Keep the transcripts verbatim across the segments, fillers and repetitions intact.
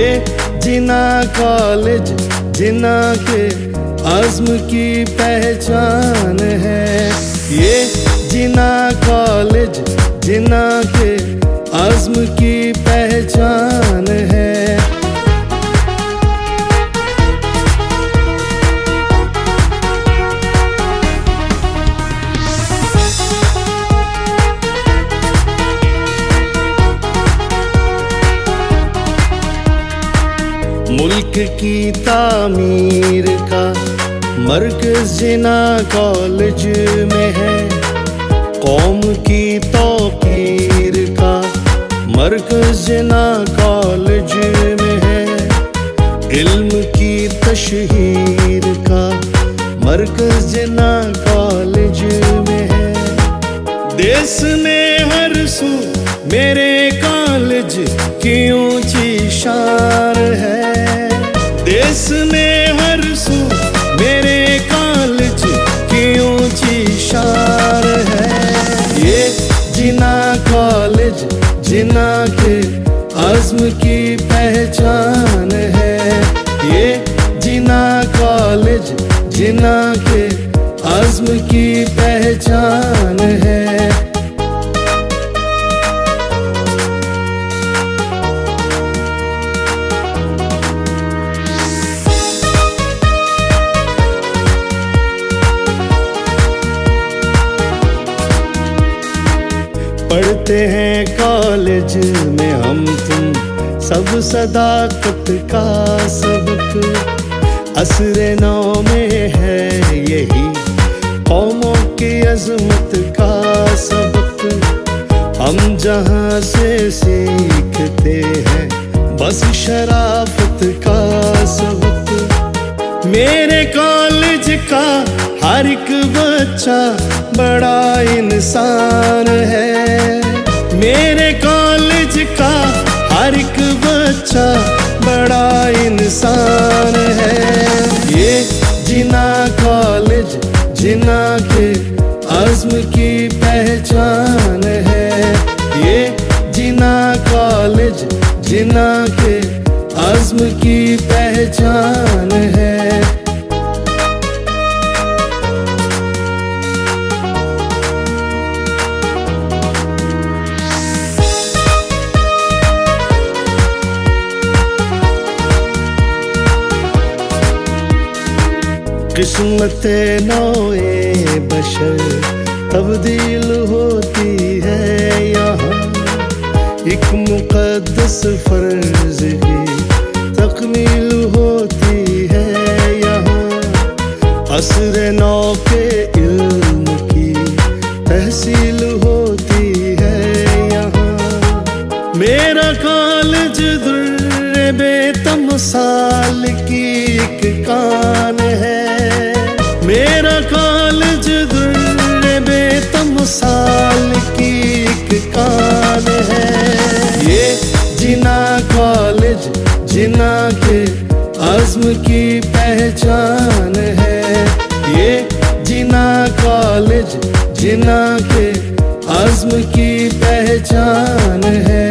ये जिना कॉलेज जिना के आज़्म की पहचान है। ये जिना कॉलेज जिना के आज़्म की पहचान है। मुल्क की तामीर का मरकज़ जिना कॉलेज में है। कौम की तौक़ीर का मरकज़ जिना कॉलेज में है। इल्म की तशहीर का मरकज़ जिना कॉलेज में है। देश में हर सू मेरे कॉलेज की ऊंची शान है। देश में हर सू मेरे कॉलेज की ऊंची शान है। ये जिना कॉलेज जिना के आज़्म की पहचान है। ये जिना कॉलेज जिना के आज़्म की पहचान है। पढ़ते हैं कॉलेज में हम तुम सब सदाकत का सबक। असरे नौ में है यही कौमों की अज़मत का सबक। हम जहाँ से सीखते हैं बस शराफत का सबक। मेरे कॉलेज का हर एक बच्चा बड़ा इंसान है। मेरे कॉलेज का हर एक बच्चा बड़ा इंसान है। ये जिना कॉलेज जिना के आज़्म की पहचान है। ये जिना कॉलेज जिना के आज़्म की पहचान है। किस्मत नौए बशर तब्दील होती है यहाँ। एक मुक़द्दस फ़र्ज़ ही तकमील होती है यहाँ। असर नौ के इल्म की तहसील होती है यहाँ। मेरा कॉलेज दुर्रे बेतमसाल की एक कान है। मेरा कॉलेज दुर्रे बेतमसाल की एक कान है। ये जिना कॉलेज जिना के आज़्म की पहचान है। ये जिना कॉलेज जिना के आज़्म की पहचान है।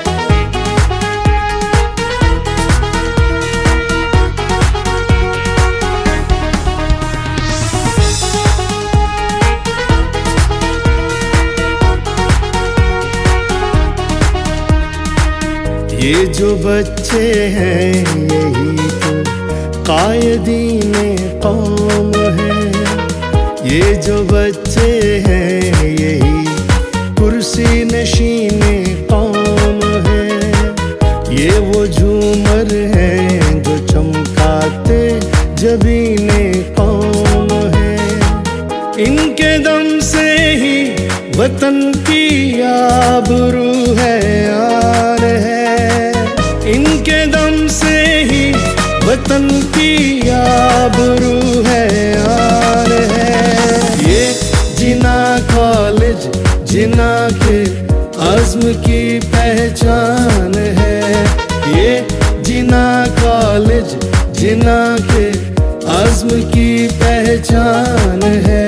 ये जो बच्चे हैं यही तो कायदीने कौम है। ये जो बच्चे हैं यही कुर्सी नशीने कौम है। ये वो झूमर हैं जो चमकाते जबीने कौम है। इनके दम से ही वतन की आबरू है यार है। इनके दम से ही वतन की आबरू है यार है। ये जिना कॉलेज जिना के आज़्म की पहचान है। ये जिना कॉलेज जिना के आज़्म की पहचान है।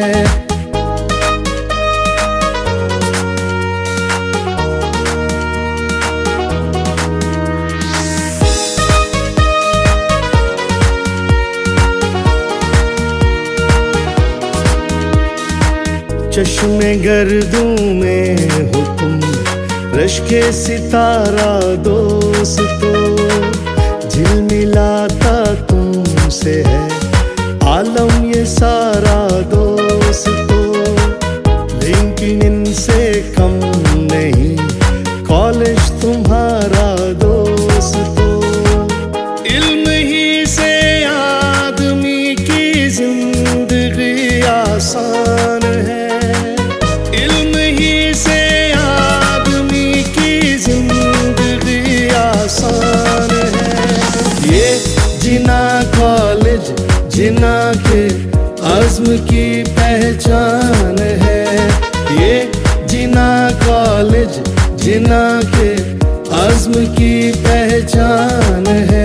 चश्मे गर्दों में हो तुम, रश्के सितारा दोस्तों, झिलमिलाता तुमसे है आलम ये सारा दोस्तों। लेकिन इनसे कम नहीं कॉलेज तुम्हारा दोस्तों। इल्म ही से आदमी की जिंदगी आसान है, इल्म ही से आदमी की जिंदगी आसान है। ये जिना कॉलेज जिना के आज़्म की पहचान है, ये जिना कॉलेज जिना के आज़्म की पहचान है।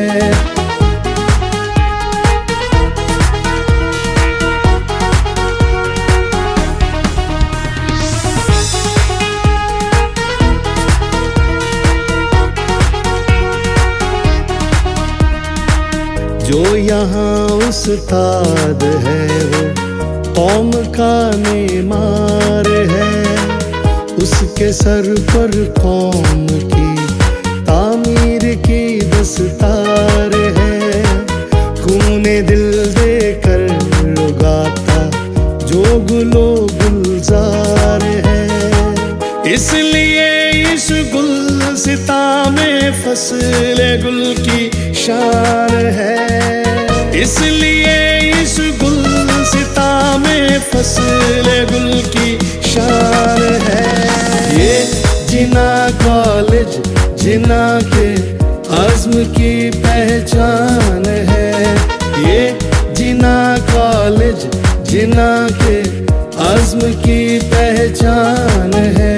जो यहाँ उस्ताद है वो कौम का मेमार है, उसके सर पर कौम की तामीर की दस्तार है। खूने दिल देकर उगाता जो गुलो गुलजार है, इसलिए इस गुलसिता में फसल गुल की शान है, इसलिए इस गुलसिता में फसल गुल की शान है। ये जिना कॉलेज जिना के आज़्म की पहचान है, ये जिना कॉलेज जिना के आज़्म की पहचान है।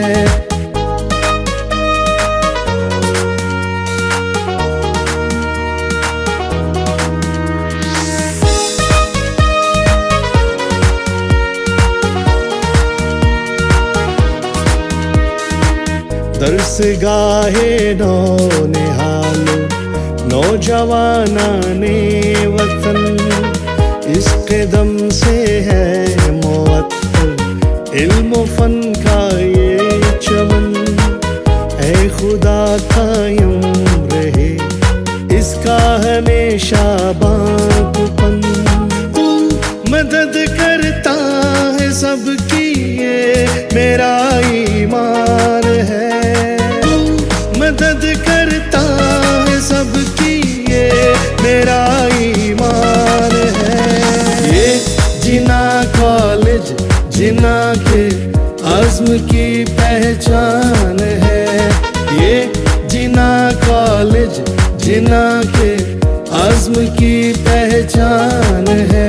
दर्स गाहे नौ निहालो नौजवाना ने वतन, इस कदम से है मुअत्तल इल्म फन का ये चमन। ऐ खुदा कायम रहे इसका हमेशा बागपन, तू मदद करता है सबकी ये मेरा ईमान है, मदद करता है सबकी ये मेरा ईमान है। ये जिना कॉलेज जिना के आज़्म की पहचान है, ये जिना कॉलेज जिना के आज़्म की पहचान है।